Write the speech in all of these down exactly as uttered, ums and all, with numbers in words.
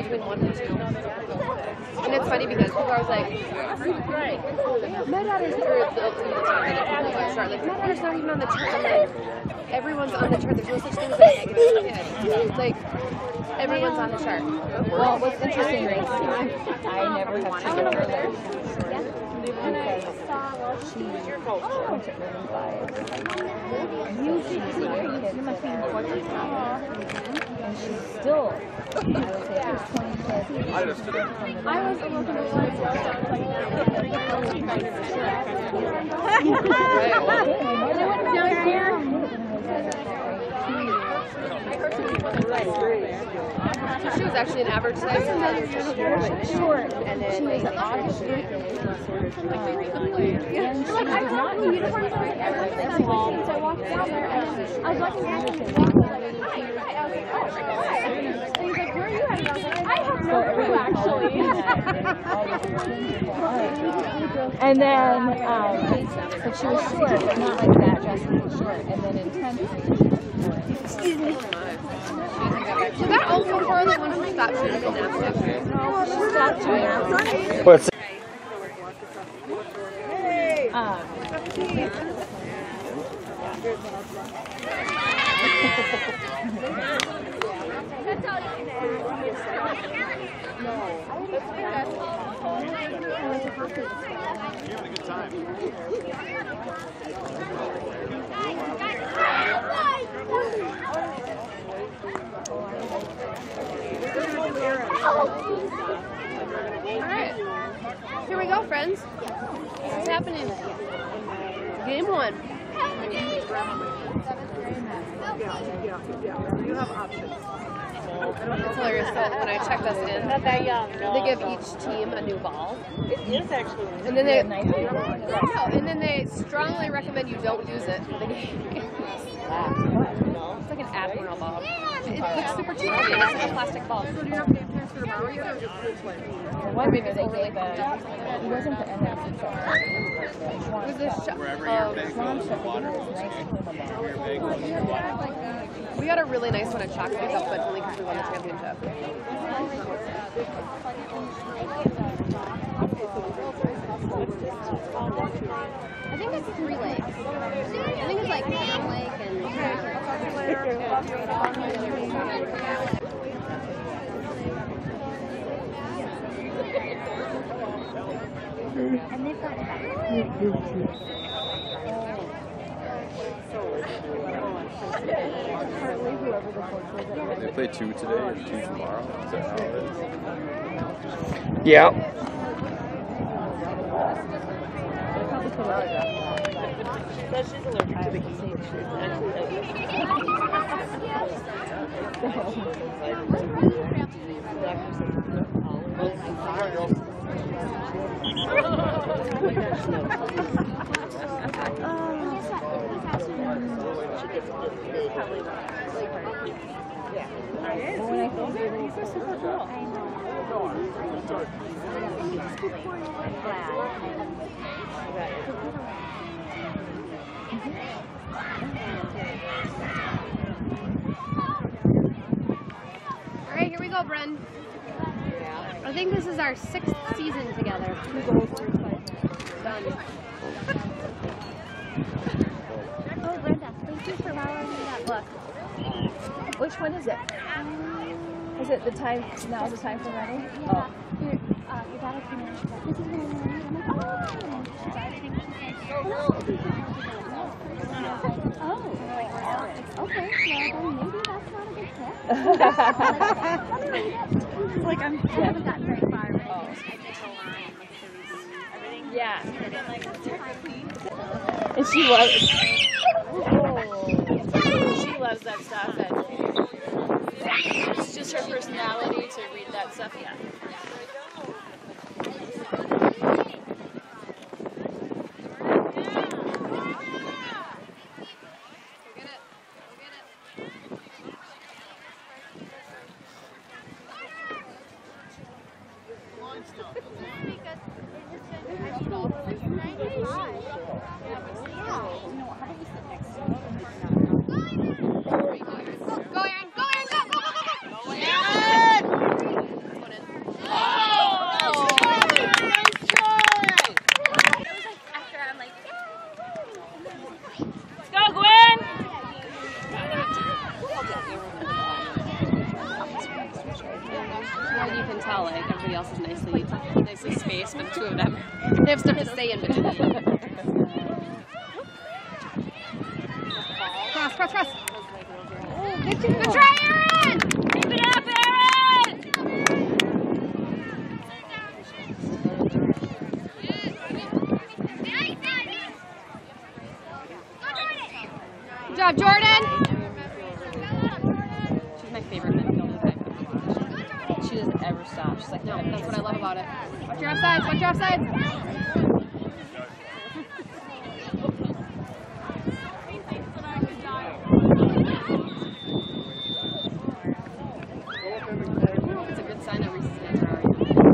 between one and two. And it's funny because people are like, my daughter's or the people start like, my daughter's not even on the chart. I'm like, everyone's on the chart. There's no such thing as a negative kid. Like, everyone's on the chart. Well, what's interesting is I never have to go over there. Because she went to Urban Five. You she's very kid. You must be important. And she's still, I would say, there's twenty kids. I just did it. I was a little confused myself. I was like, down here. She was actually an average size, and then short, and then she was an odd shape. And she was not in uniform. So I walked down there, and I was watching Anderson walk. I was like, hi. I was like, oh, hi. And he's like, where are you at? And I was like, I have no clue, actually. And then, um, but she was short, but not like that, just short. And then in tenth grade, excuse me. Was that also her, the one who stopped shooting gymnastics? No, she stopped gymnastics. What's Um, That's all you can add. No. You're having a good time. Alright, here we go, friends. What's happening? Game one. You have options. It's hilarious. So when I checked us in, Not that young. No, they give no. each team a new ball, It is actually. and then they no, and then they strongly recommend you don't use it for the game. It's like an Admiral ball. It looks super cheap. It's like a plastic ball. So do you have game plans for tomorrow yet, or just this one? One maybe they gave a, it wasn't the N F C It was this shot. Um, we got a really nice one at Chalk Pickup, but only because we won the championship. I think it's three lakes. I think it's like Town Lake and... And they've got They play two today or two tomorrow? Is that how it is? yeah. That's just allergic to the heat. Alright, here we go, Bren. I think this is our sixth season together. Done. Oh, Brenda, thank you for borrowing me that book. Which one is it? Is it the time, now is the time for running? Oh. Your, uh, your daughter came in and she's like, this is what I'm learning. I'm like, oh. She's like, I think she's like, oh. Okay, well, then maybe that's not a good tip. Like, I'm, I haven't gotten very far, but I think the line with everything. Yeah. And she loves, She loves that stuff, and it's just her personality to read that stuff. Yeah. Go, Aaron! Go, Aaron! Go! Go! Go! Go! tell, like, everybody else is nicely, nicely spaced, but the two of them, they have stuff to say in between. Cross, cross, cross. Good try, Aaron! Keep it up, Aaron! Good job, Jordan! She's my favorite midfielder that I've ever watched. She doesn't ever stop. She's like, No, that's what I love about it. Watch your offsides, watch your offsides! It's a good sign that Reese's hands are already.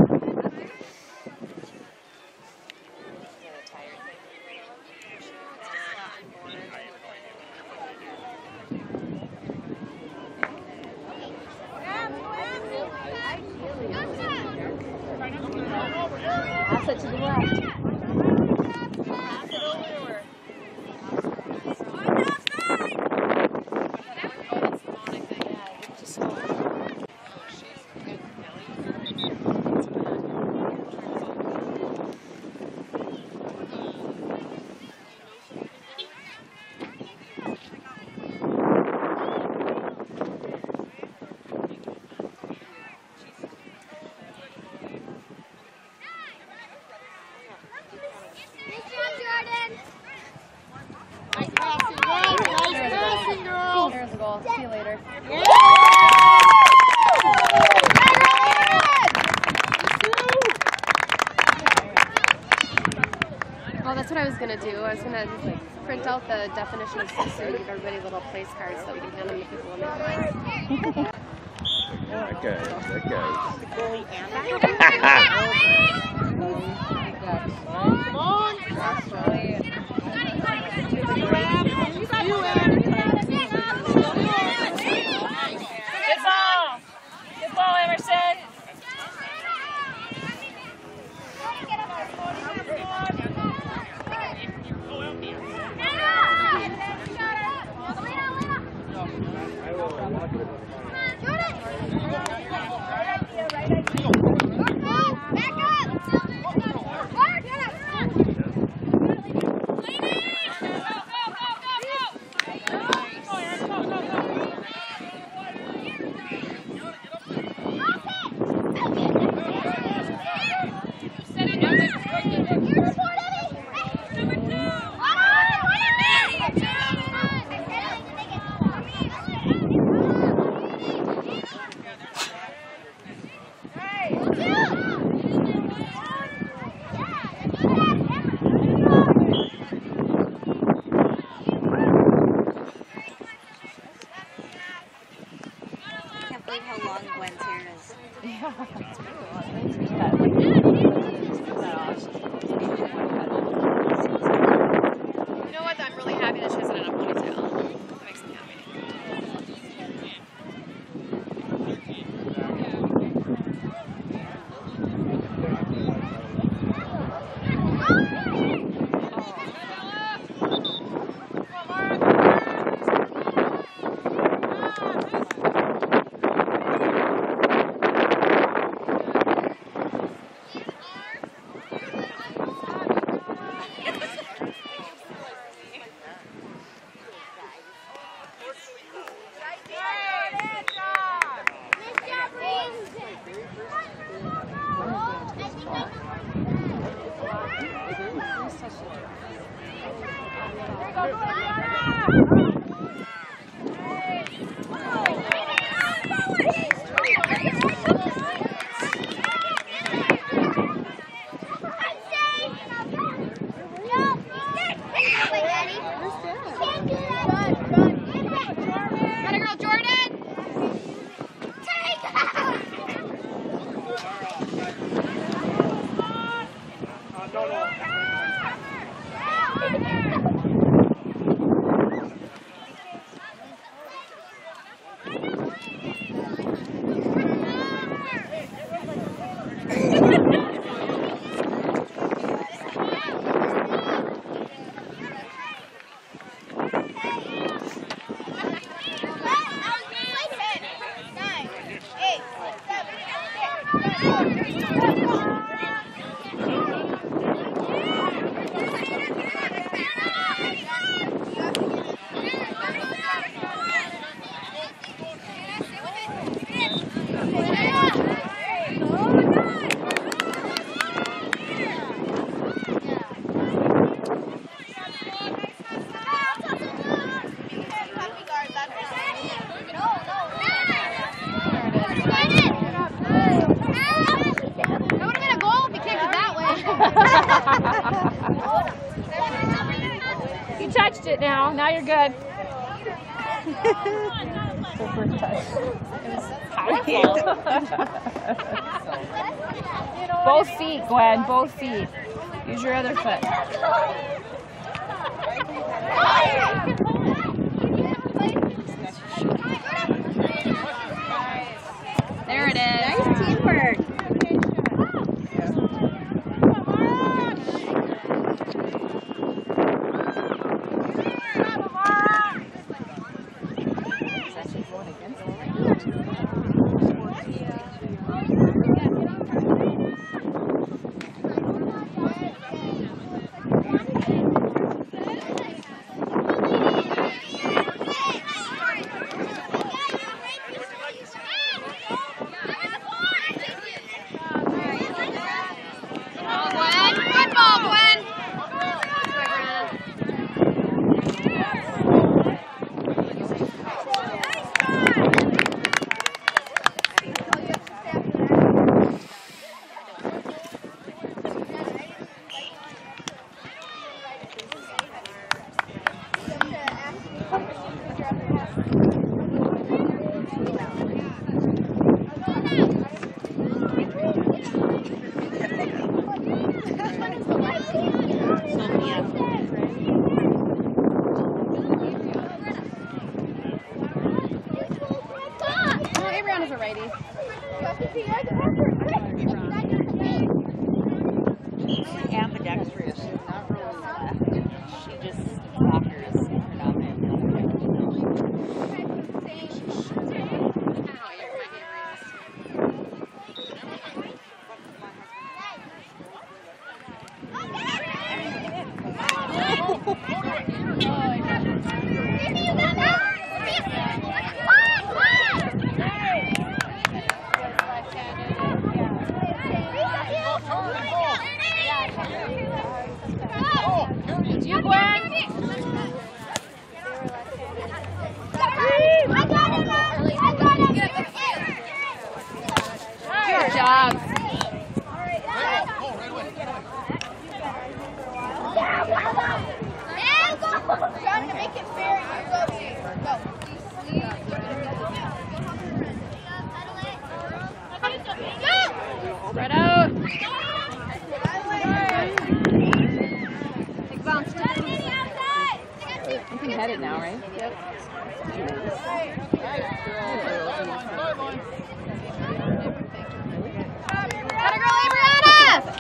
pass it to the left. There's a goal. See you later. Well, that's what I was gonna do. I was gonna just like print out the definition of sister and give everybody little place cards so we can hand them to people when they come in. That guy, that guy. Come on! Good ball! Good ball, Emerson! How long Gwen's hair is. Yeah. You know what? I'm really happy that she hasn't had a ponytail. That makes me happy. You touched it now. Now you're good. Both feet, Gwen. Both feet. Use your other foot. There it is. Nice teamwork. Ambidextrous. She's not really left. She just walkers predominantly. You, Gwen. Good job. Trying to make it fair, you go here. Go. Spread out. You can head it now, right? Yep. Gotta go, Adriana!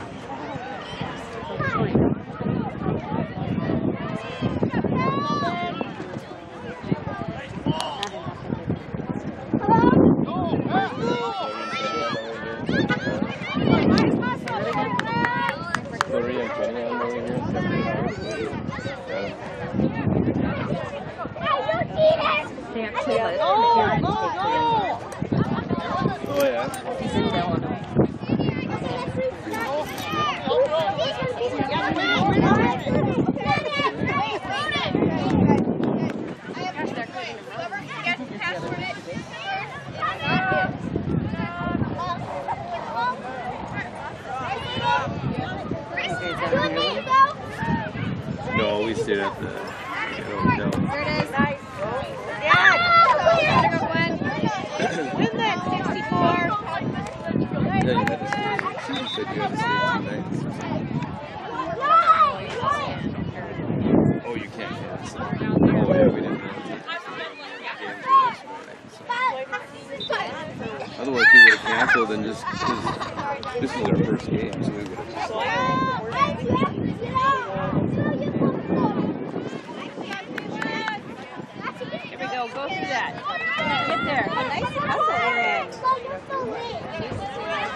Oh, go, go! Oh, yeah. He's in Illinois. No, we stayed at the hotel. There it is. Nice. Win that sixty-four. Yeah, you had to stay. She just said you had to stay two nights. Oh, you can't, yeah. So. Oh, yeah, we didn't know the games were this morning. So. Otherwise, we would have canceled and just, just, this is our first game, so we would have just. Here we go. Go through that. Get there. Nice hustle, Eric.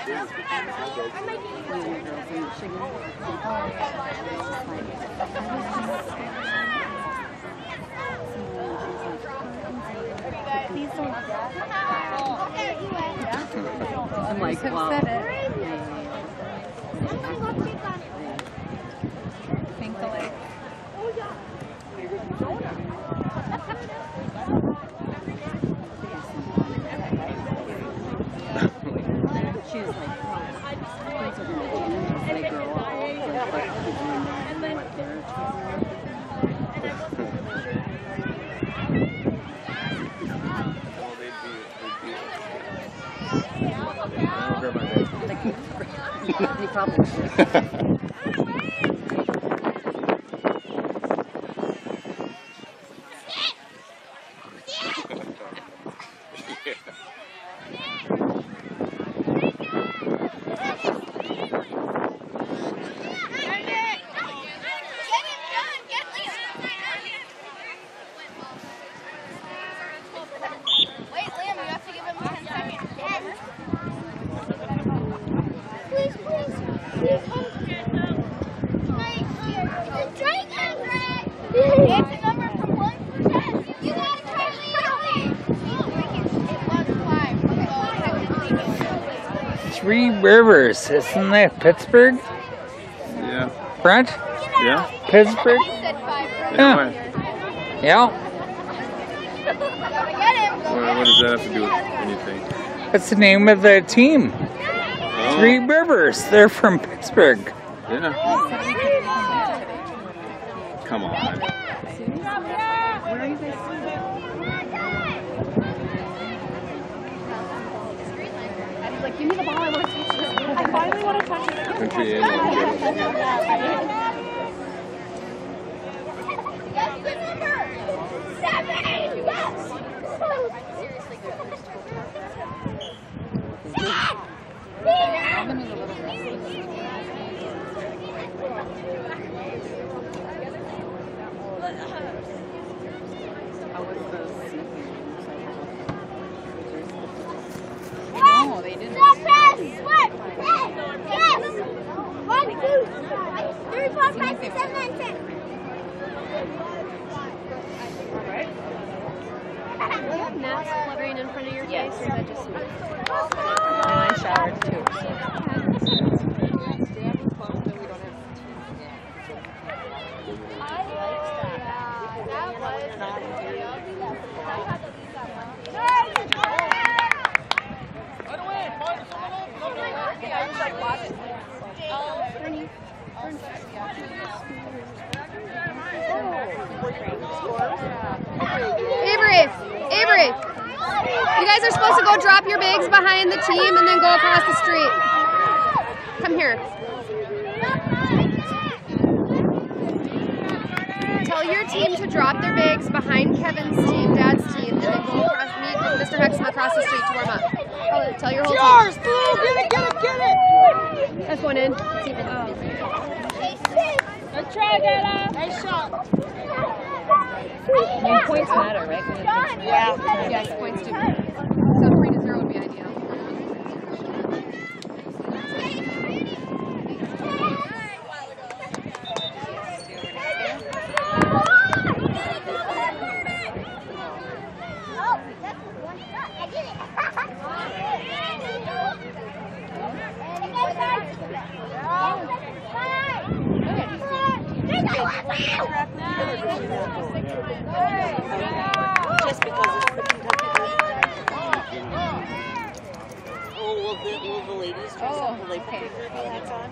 I'm like, wow. Think alike. She was like, things are going to change as they grow up. Like, what could you imagine what their children would be? He probably should. Three Rivers, isn't that Pittsburgh? Yeah. Brent? Yeah? Pittsburgh? Yeah. Yeah. What, what does that have to do with anything? That's the name of the team. Oh. Three Rivers. They're from Pittsburgh. Yeah. Come on. Where are you guys seeing? Like, give me the ball, I want to touch this. I finally want to touch it. Country and No, they didn't. One, two, three, four, five, six, seven, eight, ten. Do you have gnats fluttering in front of your face, or is that just me? And I showered too. Avery! Avery! You guys are supposed to go drop your bags behind the team and then go across the street. Come here. Tell your team to drop their bags behind Kevin's team, Dad's team, and then go across, meet Mister Hexum across the street to warm up. Tell your whole Yours, team. Blue! Get it, get it, get it! That's going in. Let's try, Dada. Nice shot. I mean, points matter, right? When it's- Yeah. Yes, points do. So three to zero would be ideal. Just because it's the Oh, will the, will the ladies dress up? Will they put their hats on?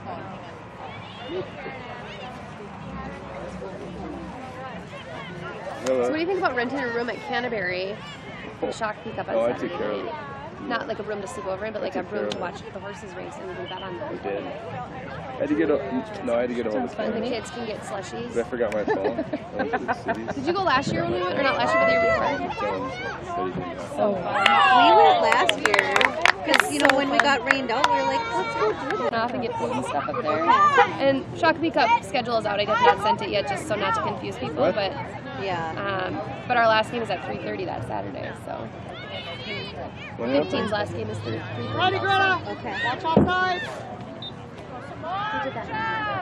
So what do you think about renting a room at Canterbury for Shock Pickup on Oh, I Saturday took care of night? it. Not like a room to sleep over in, but like a took care room of to it. watch the horses race and leave that on. I did. I had to get a, no, I had to get a hold of The phone. kids can get slushies. But I forgot my phone. I went to the cities. Did you go last year when we went, or not last year, but the year before? So, but he didn't know. So We went last year because, you know, when we got rained out, we were like, let's go do it. Off and get food and stuff up there. And Shock Pickup schedule is out. I have not sent it yet, just so not to confuse people. What? But Yeah. um, but our last game is at three thirty that Saturday. So What happened? fifteen's last game is three. Ready, Greta? Okay. Watch offside. Who did that?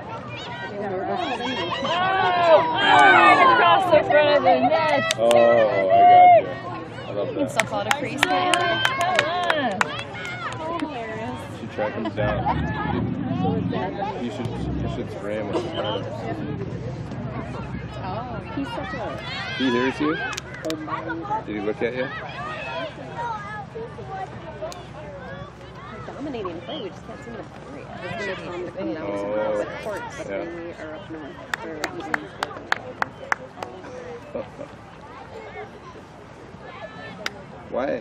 Right across the front of the net. Oh, I got you. I love You can that. still call it a freeze, can't you? Come on. She track him down. You should, you should spray him with the powder. He's such a. He hears you? Did he look at you? Dominating play, we just can't seem to hurry it. Oh, yeah. Are up north. Why?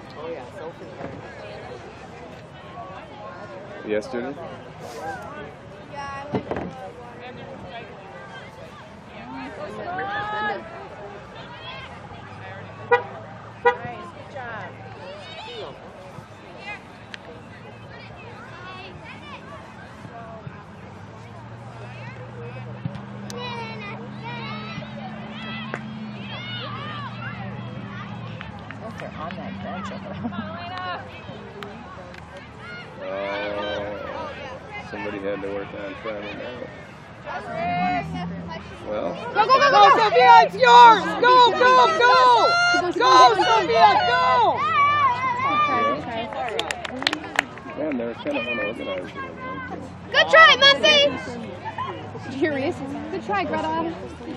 Yesterday? They're on that bench over there. Oh, somebody had to work on finding out. Well, Go, go, go, go, Sophia, it's yours! Go, go, go! Go, Sophia, go! man, they're kind of unorganized. Good try, Muncie! Did you hear Reese? Good try, Greta.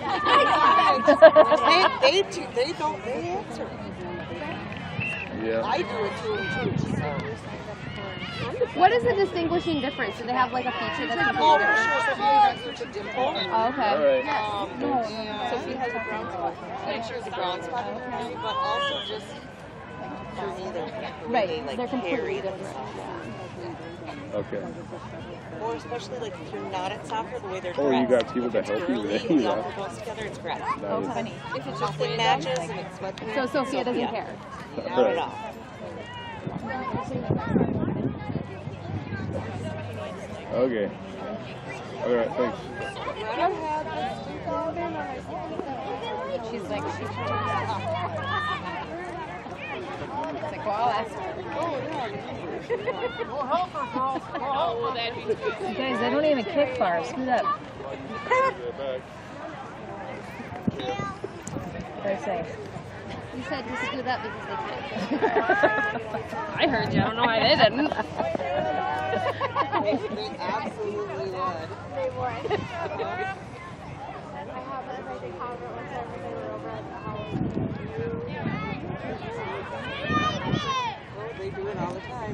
they, they, do- they don't, they answer. Yeah. I do it too, too. So. What is the distinguishing difference? Do they have like a feature that's Oh, completely for different? sure, Sophia has such a dimple. Oh, okay. All right. Um, and Sophie has a brown spot. And she has a brown spot in her eye, but also just for me, they're, the way Right, they, like, they're completely carry different. Okay. Or especially like if you're not at soccer, the way they're Oh, you dressed. got people to If it's help you girly, with it. the Yeah. outfit goes together, it's great. Nice. If it's just it matches and it's sweatpants. So Sophia doesn't Sophia. care. Not at all. Okay. All right, thanks. She's like, she's it's like, well, I'll ask her. You guys, they don't even kick far. Scoot up. What did I say? You said to scoot up because they can't. I heard you. I don't know why they didn't. They absolutely would. They would. I have everything covered with everything over at the house. Well, they do it all the time.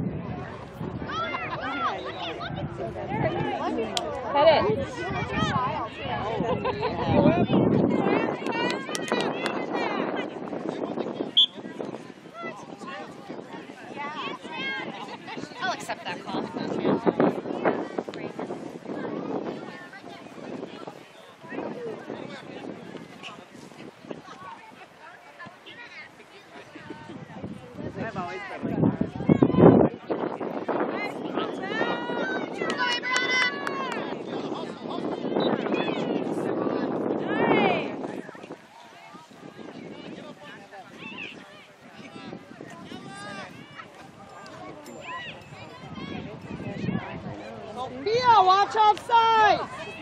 Cut it. I'll accept that call. I've always been like that. Sophia, watch offside!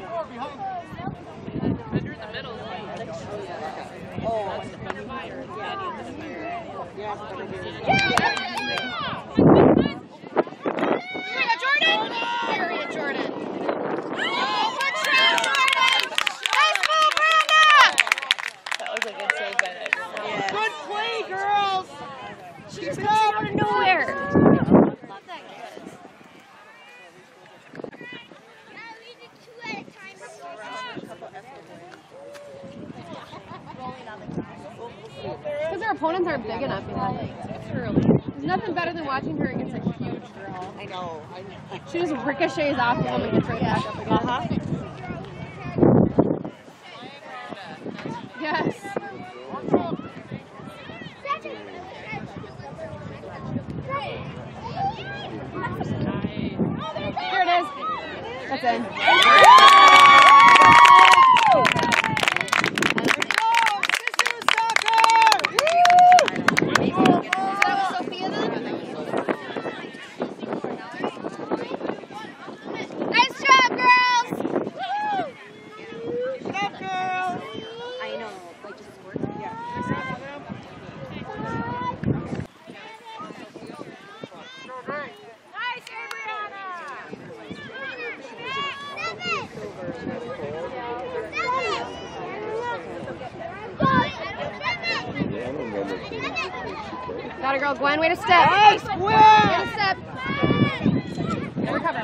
Oh. Yes, but it is. Jordan! Harriet Jordan. Oh, good try, Jordan! Nice move, Brenda! That was a good save by that girl. Good play, girls! She's coming out of nowhere. Love that kid. We did two at a time before. Rolling on the ground. Because her opponents aren't big enough yet. It's early. There's nothing better than watching her against a huge girl. I know. I know. She just ricochets off the woman and gets right back up again. Uh-huh. Yes. Here it is. That's in. Sister soccer! Got it, girl. Gwen, way to step. Nice, Gwen. Way to step. Recover.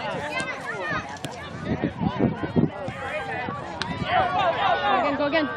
Go again, go again.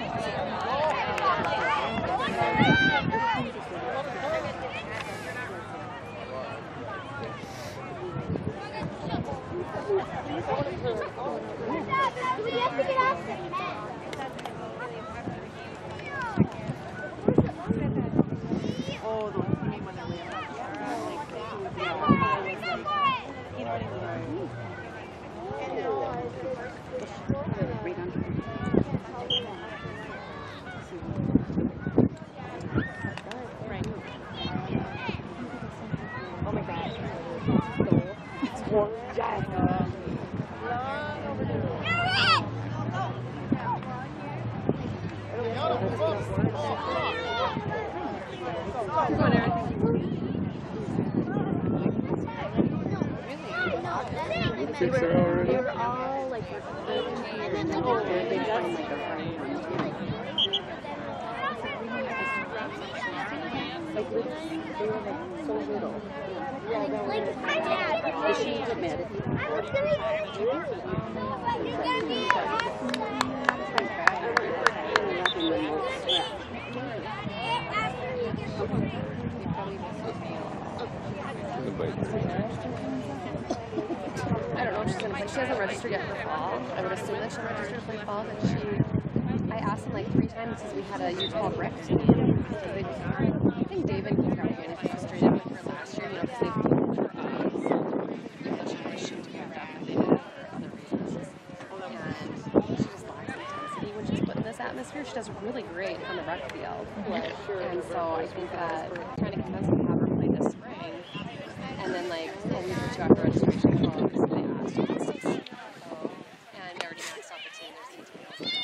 I don't know what she's gonna play. She hasn't registered yet for fall. I would assume that she'll register to play fall, but she, I asked him like three times since we had a U twelve rec team. They, I think David came down again and he frustrated with her last year, you know, because they put her eyes, even though she was shoot to be up, but they did it for other reasons. And she just lacks intensity when she's put in this atmosphere. She does really great on the rec field. And so I think that trying to convince them to have her play this spring. And then like a week or two after registration closed, they asked her to so, and we already maxed out the team. There's details.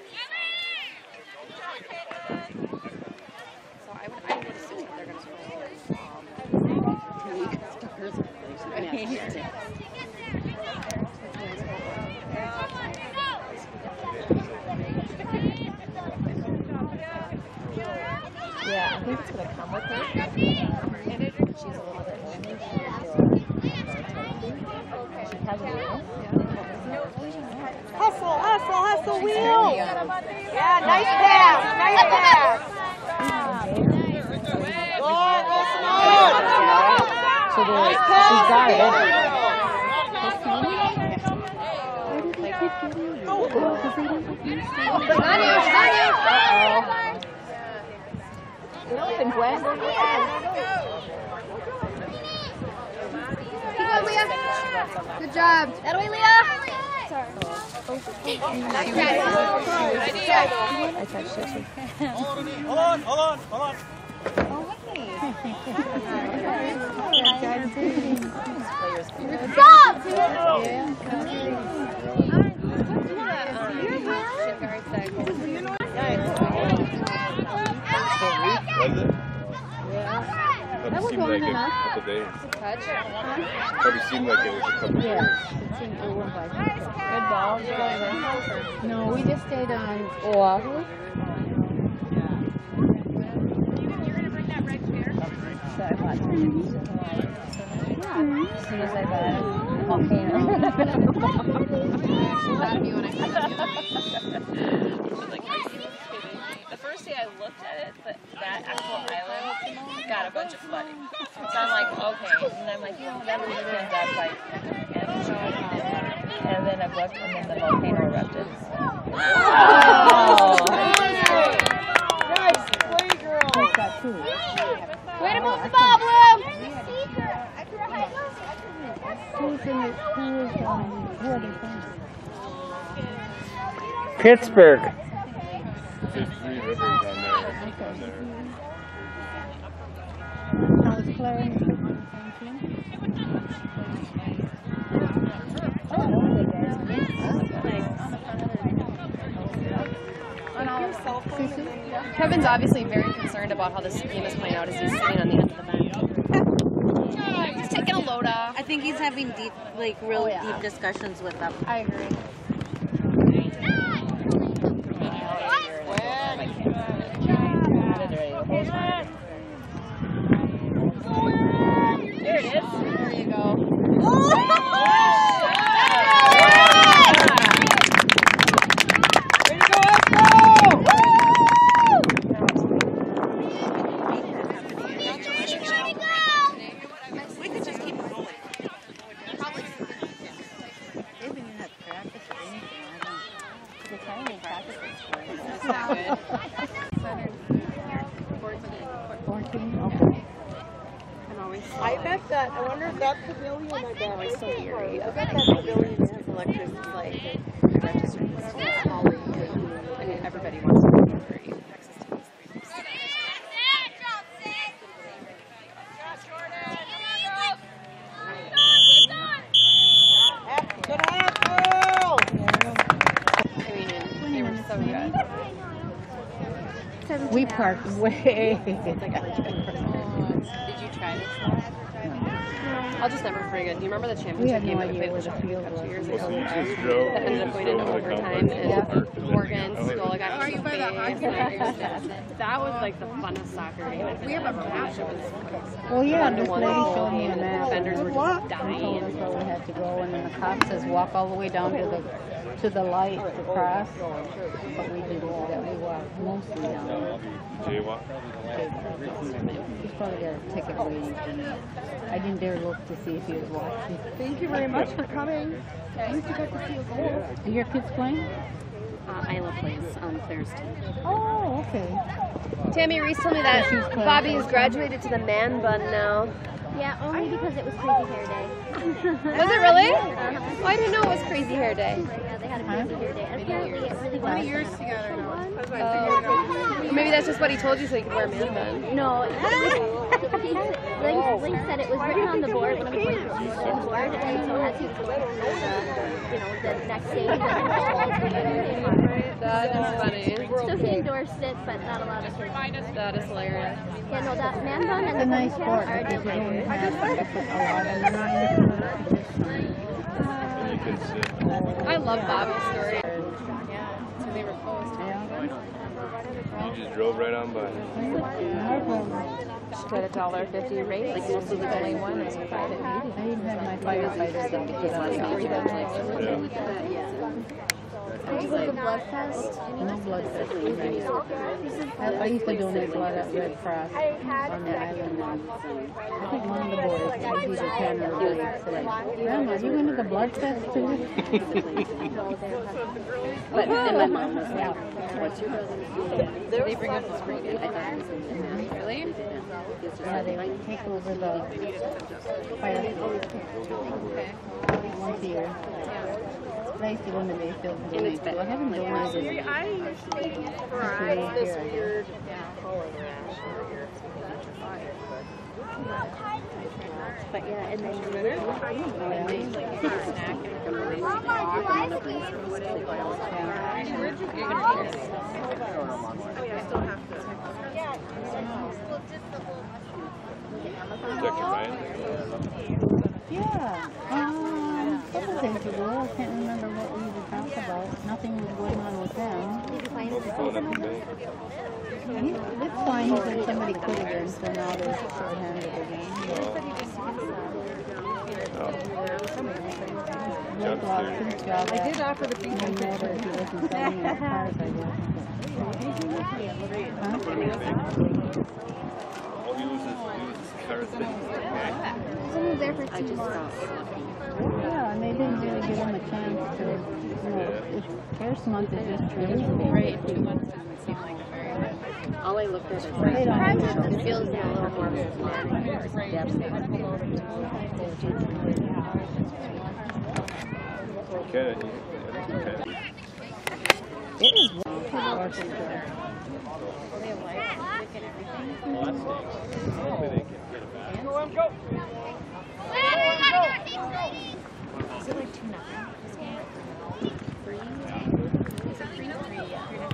So I would, I would assume that they're going to play Yeah, I think it's going to come with her. She's a little bit older. She has a wheel. Hustle, hustle, hustle, wheel. Yeah, nice pass, nice pass. Good, Wilson. So there, she's got it. Get open, Gwen. Keep going, Leah. Good job. That way, Leah. Sorry. Good idea. I touched it. Hold on, hold on, hold on. Good job. That seemed like a couple days. Touch. Probably seemed like it was a couple Yeah. days. It seemed it went by. Good ball. No, we just stayed on Oahu. So I bought tickets. As soon as I got it, volcano. She's out of you when I come Like, the first day I looked at it, but that actual island got a bunch of flooding. So I'm like, okay. And I'm like, you know, that was cleaned up, like, and, and then I looked, and then the volcano erupted. Oh. Nice play, girl. Way to move the ball, Blue. Pittsburgh. There's three rivers on there. On there. Kevin's obviously very concerned about how this game is playing out as he's sitting on the end of the bench. Just take get a load off. I think he's having deep, like, real Oh, yeah. deep discussions with them. I agree. There it is. There you go. We could just keep rolling. Probably. They haven't even had practice or anything. I don't. They're trying to make practice for it. fourteen, okay. I bet that, I wonder if that pavilion, I bet, I bet that pavilion has electricity, like, registered. I mean, everybody wants to be free access to these things. Good half, girls! I mean, they were so good. We parked way. Did you try this one? I'll just never forget. Do you remember the We championship had game no that we idea played where the with field Cup was. two years We ago? just drove- That ended up going into overtime, and Morgan Skola got hit in the face. That was like the funnest soccer game I've ever watched. It was Well, yeah, one to this one lady ball showed me game, a and the map. defenders were just She told us dying. where we had to go, and then the cop says walk all the way down to the to the light to cross. But we didn't do that. We walked mostly down there. Jaywalk. He's probably got a ticket waiting for me. I didn't dare look to see if he was watching. Thank you very much for coming. At least you got to see a goal. Are your kids playing? Uh, Isla plays on Claire's team. Oh, okay. Tammy Reese told me that She's playing. Bobby has graduated to the man bun now. Yeah, only because it was crazy hair day. Was it really? Oh, I didn't know it was crazy hair day. Yeah, they had a crazy hair day. Apparently it really was. Years together now. Oh. Maybe that's just what he told you so you could wear a man bun. No, it was, he, Link, Link said it was written on the board when I was going to the board, and so as he was going through the, you know, the next stage, and then That is funny. so he endorsed it, but not a lot of kids. That is hilarious. Yeah, no, that man bun and It's a the nice ponytail sport are because you don't different. have to put a lot of money. You can sit. I love Bobby's story. Yeah, so they were closed. You just drove right on by. Got a dollar fifty rate. Like most of the only one is private meeting. I didn't have my firefighters on because I was Did you go to the blood fest? no blood test. I, I used to donate blood at Red Cross on the island. I think one of the boys, maybe the ten or the eight, said, Grandma, you went to the blood test too? But then my mom was like, what's your brother? They bring up the spring. I thought it was really? Yeah, they take over the fire Okay. once a year. I used to go in the Mayfield and donate too. I haven't donated. I usually try this weird pollen rash over here. But yeah, and then And they like give you a snack and come and they walk around the place or whatever. Where'd you get this? I mean, I still have to. Protect your mind. Yeah. Um, a couple days ago, I can't remember what we were talking about. Nothing was going on with them. did you find Going up the bank. He, it's fine. He said somebody quit again, so now they're short-handed again. Blake lost his job. I did offer the I people. know that he wasn't selling any cars, I guess. Huh? All he was is, he was car thing. Someone was there for two months. Yeah, and they didn't really give him a chance to, you know, it's, Cares Month is just Tuesday. Right, two months doesn't seem like very much. All I looked at is They don't have it feels a little more depth. Ken, you, It is worth it. Is it like two nothing? This game? Three? Is it three? Three,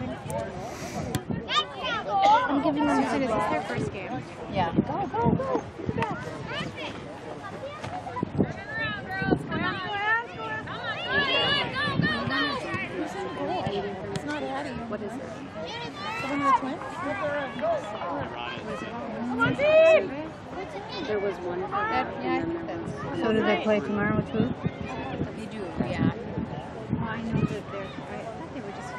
yeah. I'm giving them. Susan, is this their first game? Yeah. Go, go, go. There was one for that. Yeah, I think that's. So do they play tomorrow too? They do, yeah. Well, I know that they're. I thought they were just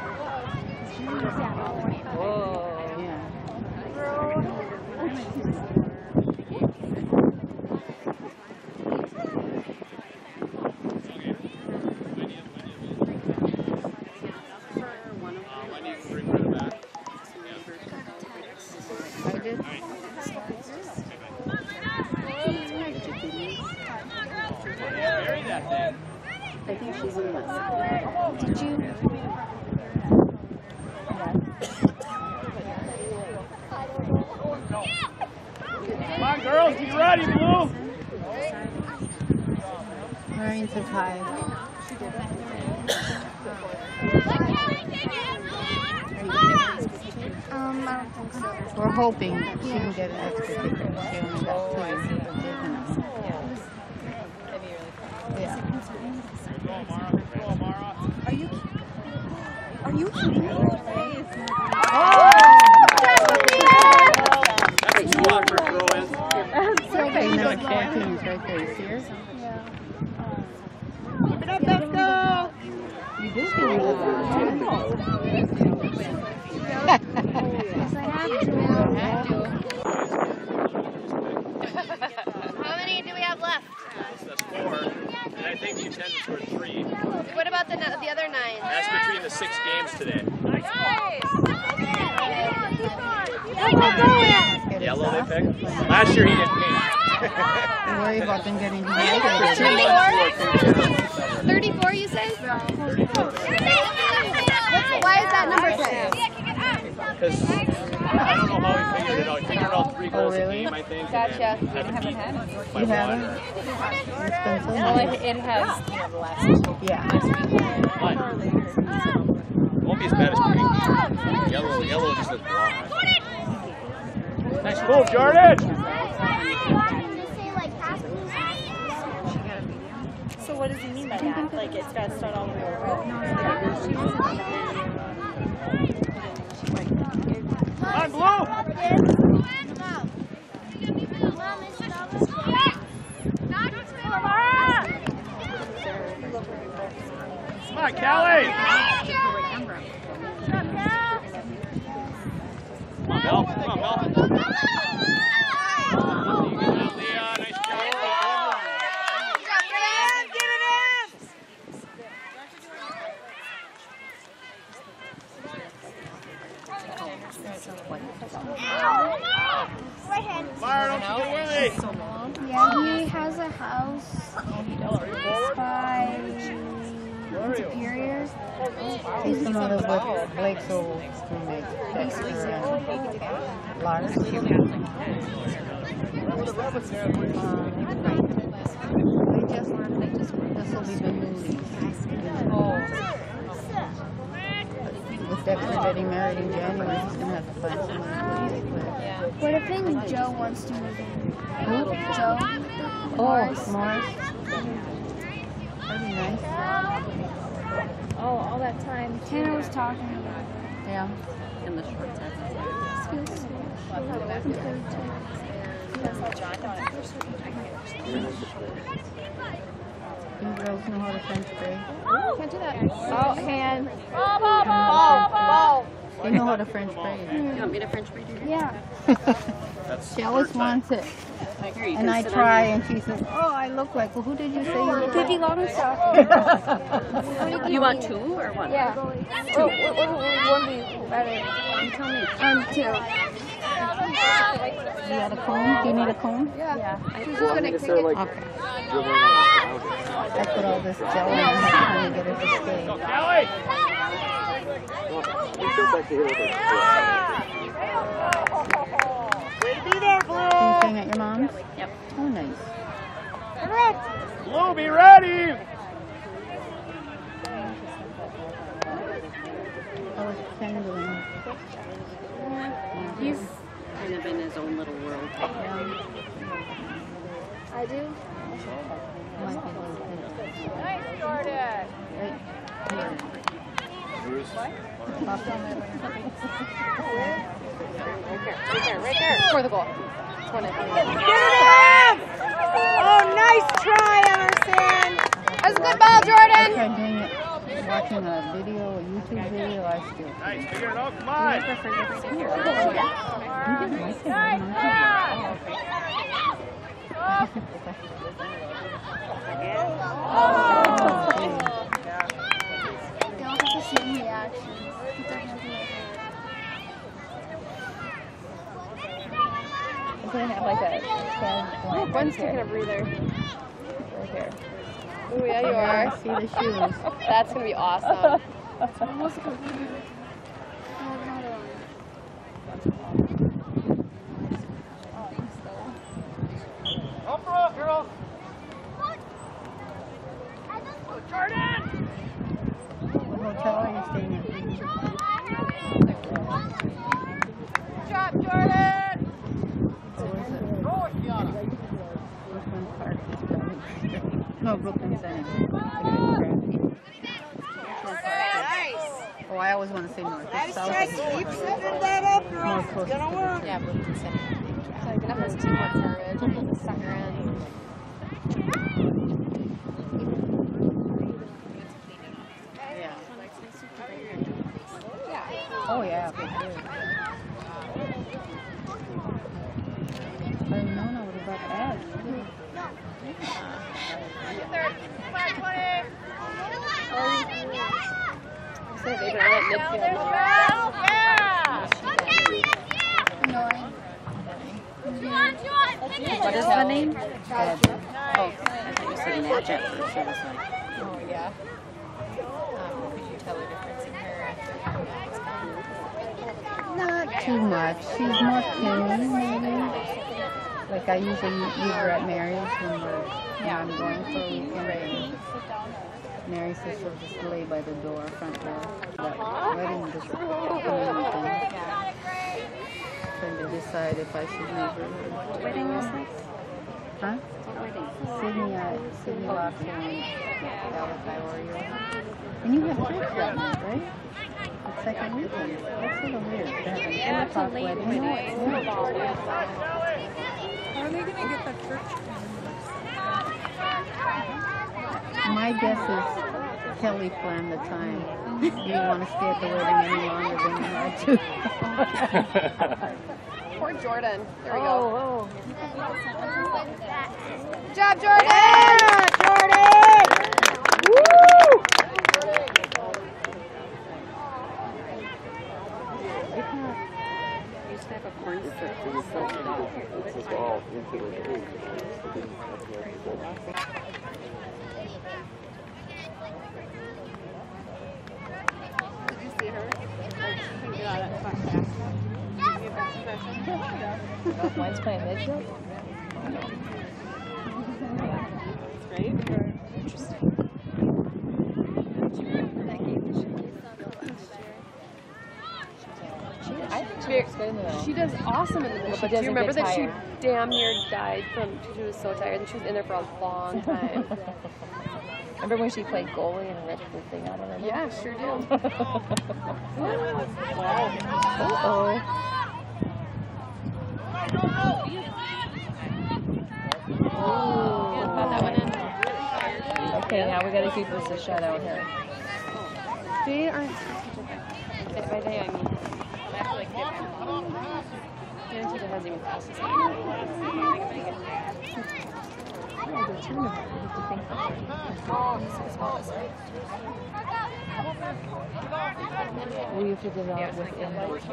for. Whoa. Yeah. I did. I think she's in this. Did you? Come on, girls, get ready, Blue. Marion says hi. Um, I don't think so. We're hoping she can get an extra ticket. She only got two. but they can- Yeah. Are you? Are you kidding me? That's two on for throw-in. Okay, now Kathleen's right there. You see her? Keep it up, let's go. You do see her. Yes, I have to. How many do we have left? That's four. And I think the attendance for three. What about the the other nine? That's between the six games today. Yellow they picked. Last year he didn't paint. Don't worry about them getting dehydrated. thirty-four, you say? Why is that number ten? Because I don't know how he figured it out. He figured out three goals Oh, really? a game, I think. Gotcha. And then had to beat by You one. haven't? It's been so Well, long. it, it has, you know, the last two. Yeah. But won't be as bad as green. Yellow, yellow just looks blonde. Nice move, Jordan! So what does he mean by that? Like it's got to start all the way over? Come on, Blue! Come on, Kelly! Come on, Mel. Come on, Mel. You get that, Leah. Nice job. Fire, don't forget Willie. Yeah, he has a house by Superior. He's familiar with Blake's old roommate, Dexter and Lars. Um, they just, they just, this will be the new lease. With Dexter getting married in January, he's gonna have to find someone to live with. What if think Joe wants to move in? Who? Joe? Oh, Morris. That'd be nice. Oh, all that time. Tanner was talking about it. Yeah. And the short Feels You girls know how to French braid? Can't do that. Oh, hand. They know how to French braid. You want me to French braid your hair? Yeah. She always wants it. Here, you And can I sit on try, your- and she says, "Oh, I look like." Well, who did you say you look Did you like? long stuff? You want two or one? Yeah. Oh, what, what, what one do you rather? You tell me. Um, two. You got a comb? Do you need a comb? Yeah. She's just gonna kick it. Okay. I put all this gel in and I'm trying to get it to stay. Go, Kelly! Way to be there, Blue! Are you staying at your mom's? Yep. Oh, nice. Blue, be ready! How was Ken doing? He's kind of in his own little world. I do. Might be a little bit. Nice, Jordan. Right here. shoes. For the goal. Get it in! Oh, nice try, Emerson! That's a good ball, Jordan! I tried doing it, watching a video, a YouTube video, I still. Nice, figure it out, come on. You didn't like it, huh? They all have the same reaction. I'm gonna have like a ten line. One's taking a breather. Right here. Oh, yeah, you are. See the shoes. That's going to be awesome. Up rope, girl. Jordan! What hotel are you staying at? Good job, Jordan! Or is it? Go it, Kiana. Brooklyn Park. No, Brooklyn Center. Nice. Oh, I always want to say north. Nice South try. is Keep setting that up, more girls. close It's to gonna the work. Yeah, Brooklyn Center. So I can have this teamwork garbage on the sucker end. Yeah. Oh, yeah, for sure. If I'd known I would have got ads. So they better let midfield know. What is the name? Ed. Oh, I thought you said Magic for sure. Oh, yeah. Um, could you tell the difference in her after? Not too much. She's more skinny, maybe. Like I usually use her at Mary's when we're when I'm going for a weekend. Mary says she'll just lay by the door, front door. That wedding just coming. Trying to decide if I should leave her. What wedding was this? Huh? What wedding? Sydney, uh, Sydney Locke and Malachi Oreo. And you have church that night, right? The second weekend. That's sort of weird. To have an eight o'clock wedding. No, it's football. How are they going to get that church? My guess is Kelly planned the time. You didn't want to stay at the wedding any longer than you had to. Poor Jordan. There we Oh, go. oh. Good job, Jordan! Yeah, Jordan! Woo! Did you see her? Mine's playing midfield. I think she looks good in the middle. She does awesome in the middle, She but do you doesn't remember get that she tired. damn near died from, she was so tired and she was in there for a long time. Remember when she played goalie and ripped the thing out of her? Yeah, sure do. Uh-oh. Ooh, got that one in. Okay, now we gotta keep this a shutout here. They aren't. By they, I mean. Antietam hasn't even passed this game. We have to get out within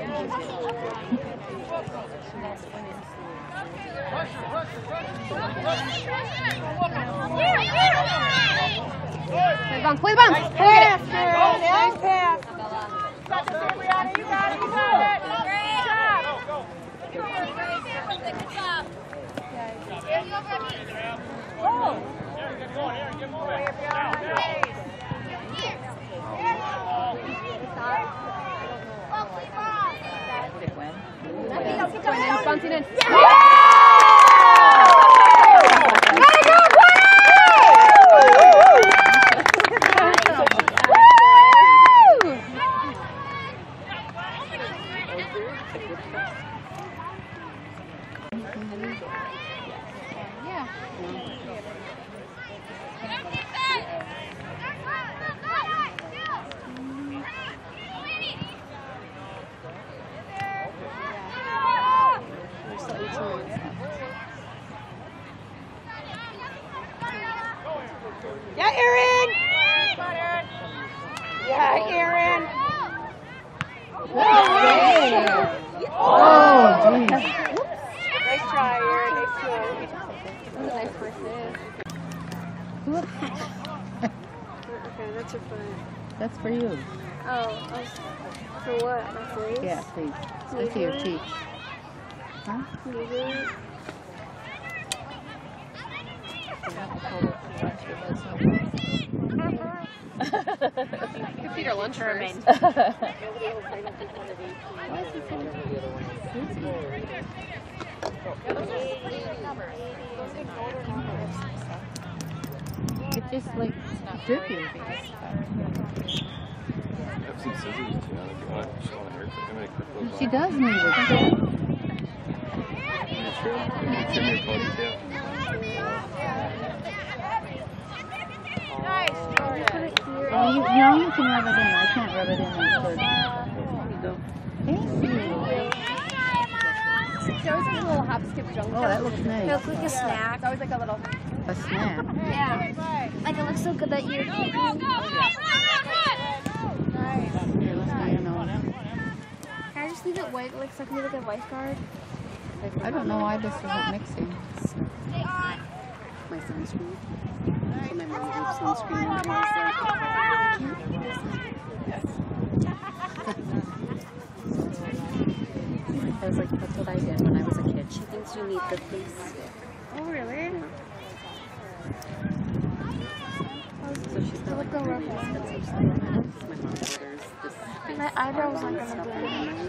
Play the bounce, play the bounce! Nice pass, girl. Nice pass. You got this, Brianna. You got it. You got it. Good job. Oh. Get going, Aaron, get moving. Bouncing in. Yeah, Aaron! Yeah, Aaron! Oh, geez. Nice try, Aaron. Nice try. That was a nice first hit. Okay, that's your fun. That's for you. Oh, I was, for what? My face? Yeah, please. Look at your cheek. Huh? You could feed her lunch first. It just like drippy. I have some scissors if you want. If you want, just want a haircut, I'm gonna cut those She off. does need it. You trim, you trim your ponytail. Oh, you, no, you can rub it in. I can't rub it in on first. Thank you. She always has a little hop, skip, jump. Oh, that looks nice. It looks like a snack. It's always like a little. A snack. Yeah. Like it looks so good that you're. Here, let me know. Can I just leave it white, like so I can be like a wife guard? I don't know why this isn't mixing. My sunscreen. So my mom gave sunscreen and I was like, I was like, that's what I did when I was a kid. She thinks you need the face. Oh really? So she's got like really expensive stuff on it. My mom orders this face. My eyebrows aren't gonna do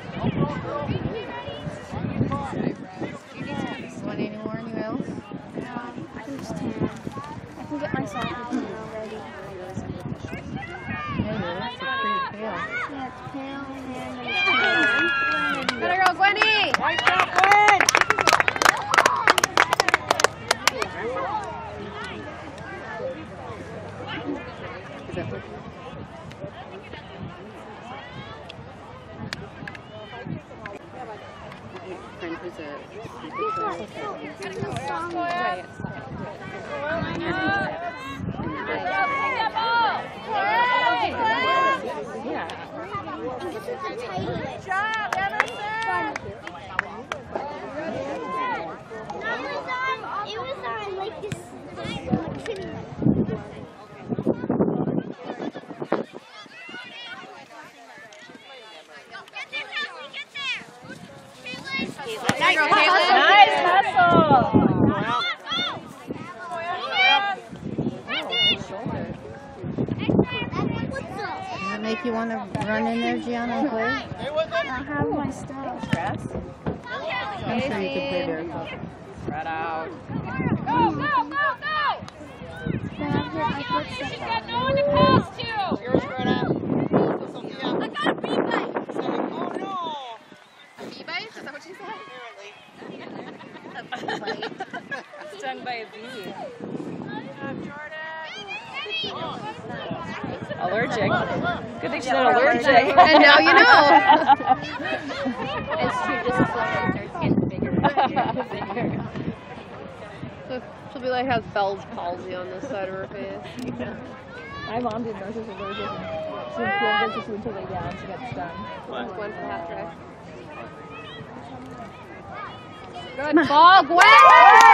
Want any more? Anyone else? No, I can just tan. I can get myself a tan already. Yeah, that's a pretty pale. Yeah, it's pale, tan, and it's tan. Better go, Gwenny! Nice job, Gwen! Is that what? Friend who's a Right. Good job, Emerson! It was on like this. There you go, Caitlin. Nice hustle. Does it make you want to run in there, Gianna, and play? I have my stuff. Stress. I'm sure you could play barefoot. Spread out. Go, go, go, go! Then I've hit my footsteps. She's got no one to pass to. Yours right up. I got a bee bite! Oh no! A bee bite? Is that what you said? Apparently. Stung by a bee. Allergic. Good thing she's not allergic. And now you know. It's true, just as long as their skin's bigger. So she'll be like, has Bell's palsy on this side of her face. My mom did nurses allergic. She didn't feel good, so she went to lay down and she got stung. Gwen for hat trick. Good ball, Gwen!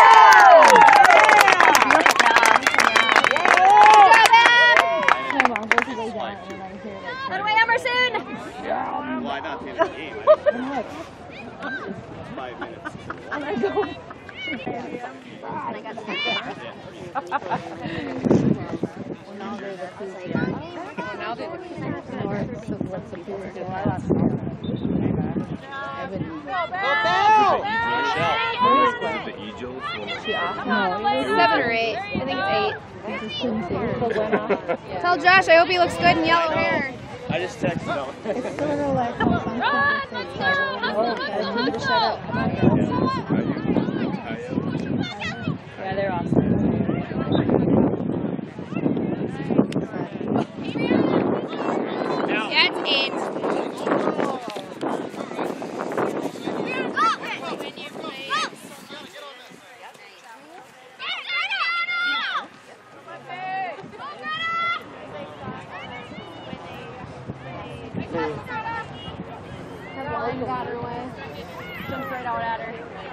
My mom goes to lay down and then I hear like... Run away, Emerson! Why not the end of the game? I think five minutes. I'm gonna go. I got Now they're the food. Now they look So what's the food do? I wouldn't. Was it the E-Jills? She off? No, it was seven or eight. I think it's eight. I just couldn't see her. But went off. Tell Josh I hope he looks good in yellow hair. I just texted him. It's sort of like how some people say, I need to shut up. Come on, girls. Yeah, they're awesome. Yeah, it's eight. That line got her way. Jumped right out at her.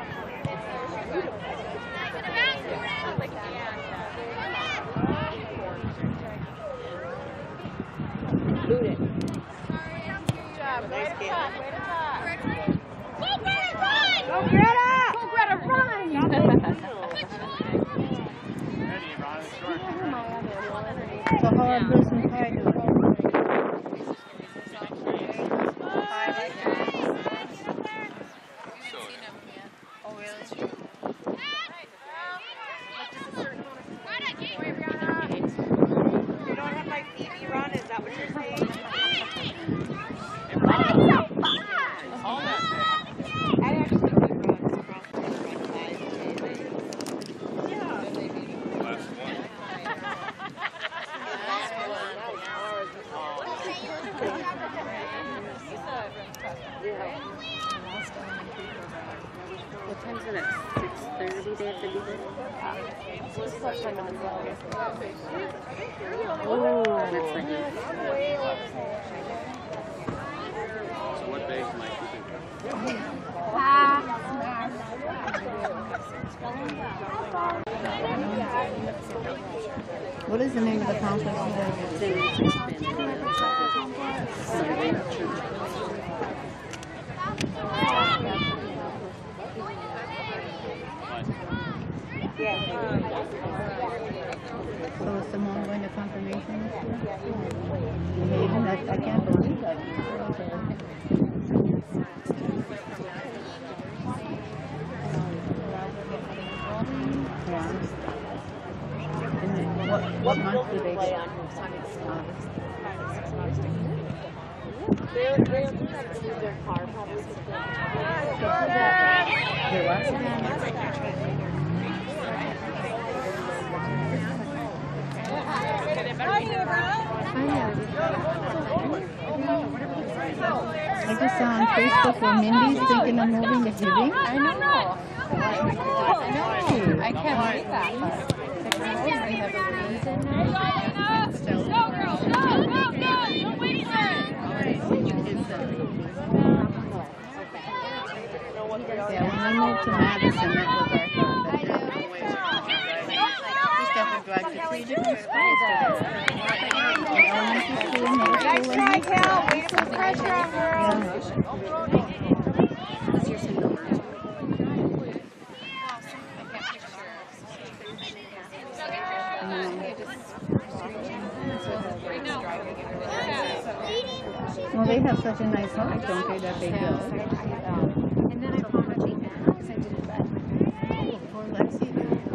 Boot it. Good job. Nice game. Go Greta, run! Go Greta! Go Greta, run! So how are Bruce and Kai doing? Oh, really? You don't have my Phoebe run, is that what you're saying? I actually do runs across the run five. Last one. What time's it at? six thirty they have to be there? What's the time on the Oh, that's like So what days am I keeping? What is the name of the conference you So is Simone going to confirmation this year? Even that, I can't believe that. Yeah. And what, what month do they get? They're, they're going to use their car probably. There was? I just saw on Facebook where Mindy's thinking of moving to Hibbing. I know. I know. I can't believe that. But they have a reason now. Still. Go, girls, go, go, go! Don't wait for it! Yeah, when we moved to Madison, that was our thought. That there's no way we used to have to drive to three different schools today. Elementary school, middle school, and high school. Cal, way to put pressure on her. Well, they have such a nice house, don't they, that they build? And then I found my chicken because I did it back. Oh, poor Lexi.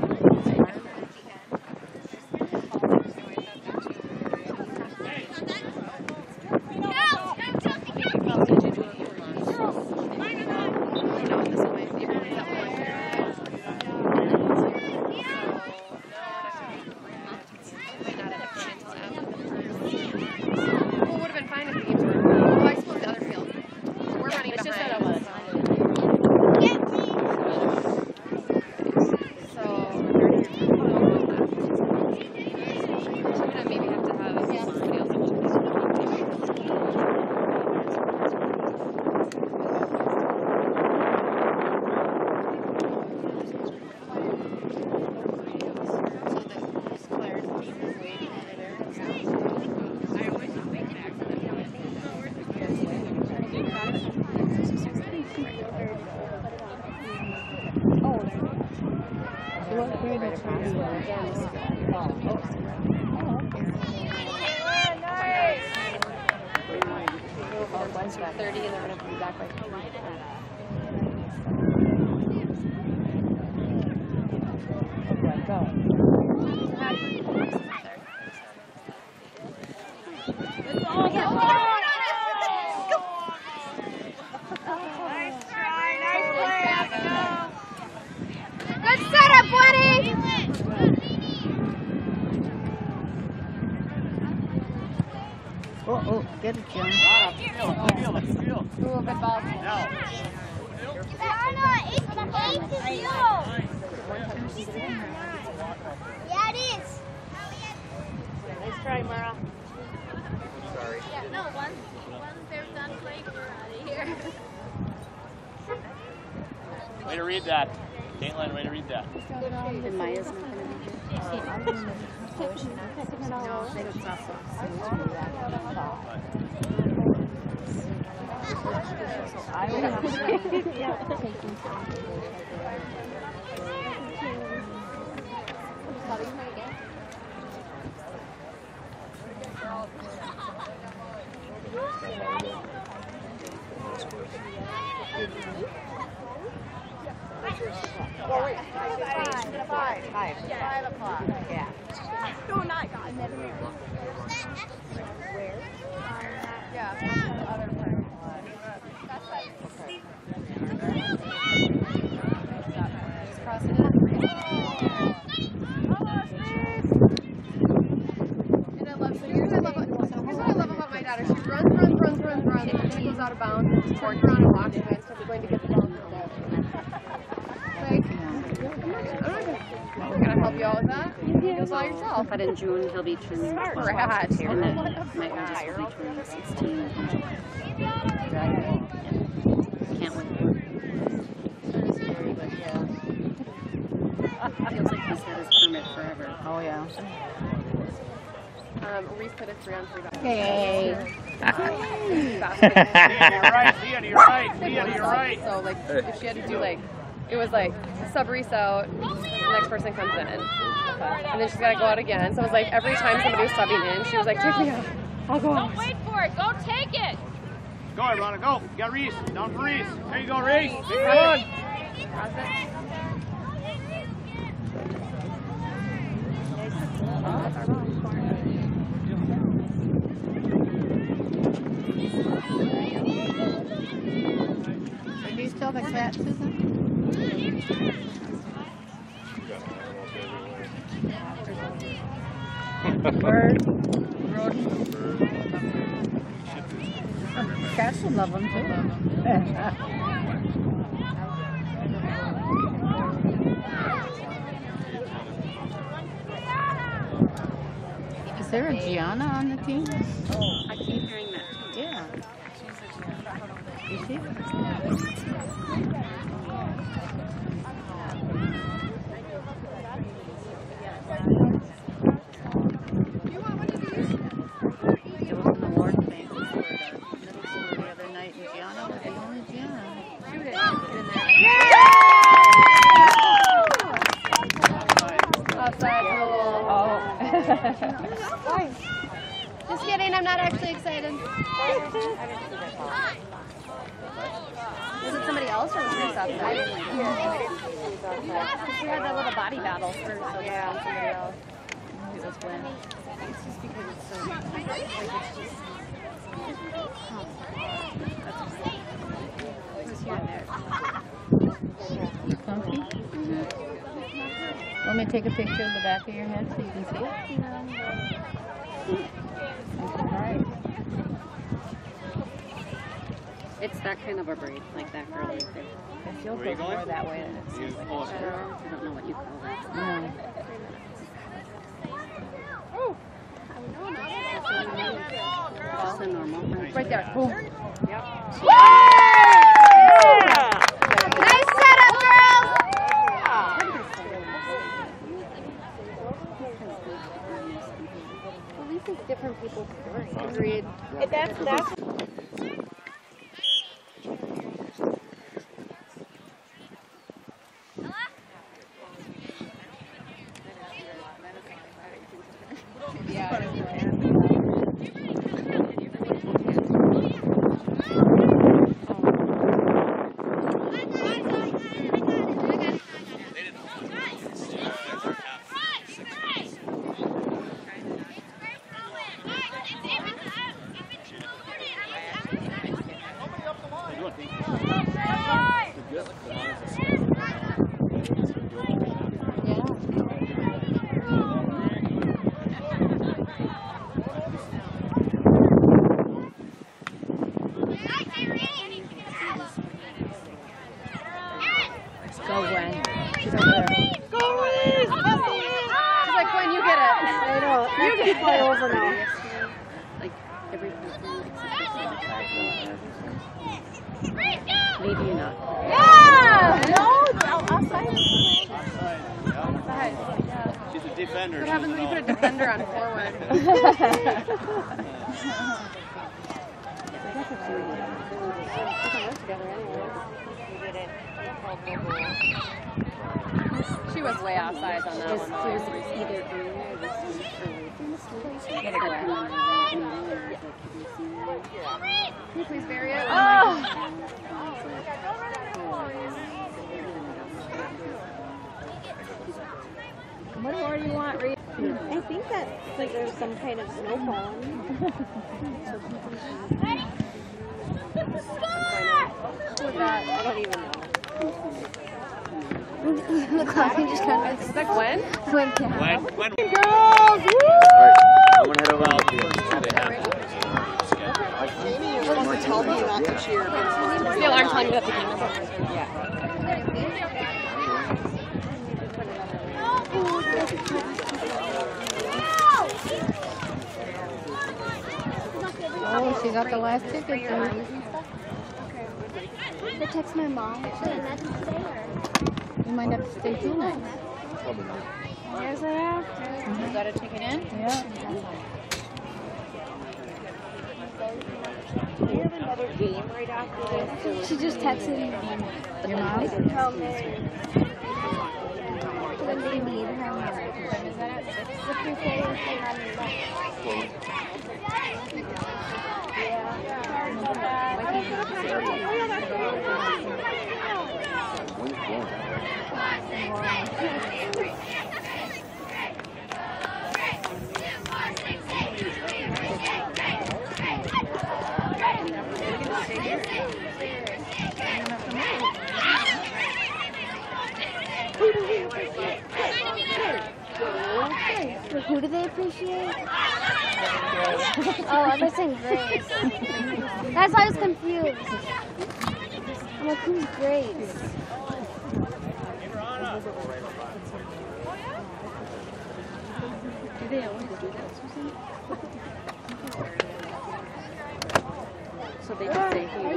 thirty and they're going to be back by two. Okay, go. Nice try, nice play. Good setup, buddy! Oh, oh, get it, John. Ah, field, field, field. Ooh, good ball. Now. Yeah, it is. Nice try, Mara. No, one, one very Way to read that. Caitlin, way to read that. And Maya's not going to be here. I will have Well, wait, five, five, five, five o'clock. Yeah. No, not God. Where? Yeah, the other part. Just cross it in. And I love, so here's what I love about, so here's what I love about my daughter. She runs, runs, runs, runs, runs, and then she goes out of bounds and just turns around and walks away instead of going to get the ball instead. Like, I'm not, I'm not gonna, I'm gonna help you out with that. You do this all yourself. But in June, he'll be turning Rat. and then my oldest will be turning sixteen. Can't wait. Feels like he's had his permit forever. Oh, yeah. Um, Reese put a three on three basketball. Hey. Right, Leah, to your right. Leah, to your right. So, like, if she had to do, like, it was like, sub Reese out, the next person comes in. And then she's got to go out again. So it was like, every time somebody was subbing in, she was like, take me out. I'll go out. Don't wait for it. Go take it. Go, Rhonda, go. You got Reese. Down for Reese. There you go, Reese. Big run. Do you still have a cat, Susan? Bird. Cats will love them too. Is there a Gianna on the team? Oh, I keep hearing that too. Yeah. Is she? It was an award thing for the middle school the other night, and Gianna was the only Gianna. Shoot it. Outside rule. Oh. Just kidding, I'm not actually excited. Was it somebody else or was Reese outside? We had that little body battle for so Yeah, somebody else. it was when. It's just because it's so, like, it's just, who's here and there. Comfy? Want me to take a picture of the back of your head so you can see it? Alright. It's that kind of a braid, like that girl right there. If you'll Where are you go going? more that way, then it seems like Oh, it's better. I don't know what you call that. No. Just a normal. Right there, boom. Yeah. Nice setup, girls! At least it's different people's stories. Agreed. That's, that's Go, Gwen. She's over there. go, Reese! She's like, Gwen, you get it. I know. You can fly over now. Like every person likes a person. Maybe not. Yeah! No, offside? She's a defender. What happens when you put a defender on forward? She was way offside on that one. It was either green or this one. Get it away. Can you please bury it? Oh! What more do you want, Reed? I think that like there's some kind of snow falling. With that, I don't even know. The clock just kind of is that Gwen? went down. When, when, Girls! Woo! I'm gonna head over out here. Jamie, you're supposed to tell me not to cheer. The alarm's telling me that the game is over. Oh, she got the last ticket there. I text my mom. You might have to stay two nights. Where's it after? You got a ticket in? Yeah. We have another game right after this. She just texted me. Your mom? How many? When do you need her? Is that at six? What's your favorite thing on your left? Who do they appreciate? Oh, I'm saying Grace. That's why I was confused. I'm like, who's Grace? Do they always do that, Susan? So they just say, hey,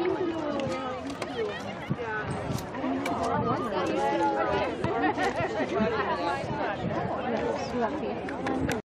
Lucky.